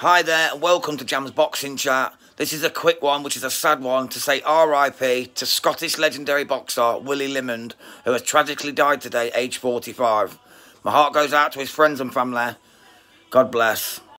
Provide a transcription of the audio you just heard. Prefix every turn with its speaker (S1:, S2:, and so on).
S1: Hi there and welcome to Jam's Boxing Chat. This is a quick one, which is a sad one, to say R.I.P. to Scottish legendary boxer Willie Limond, who has tragically died today, aged 45. My heart goes out to his friends and family. God bless.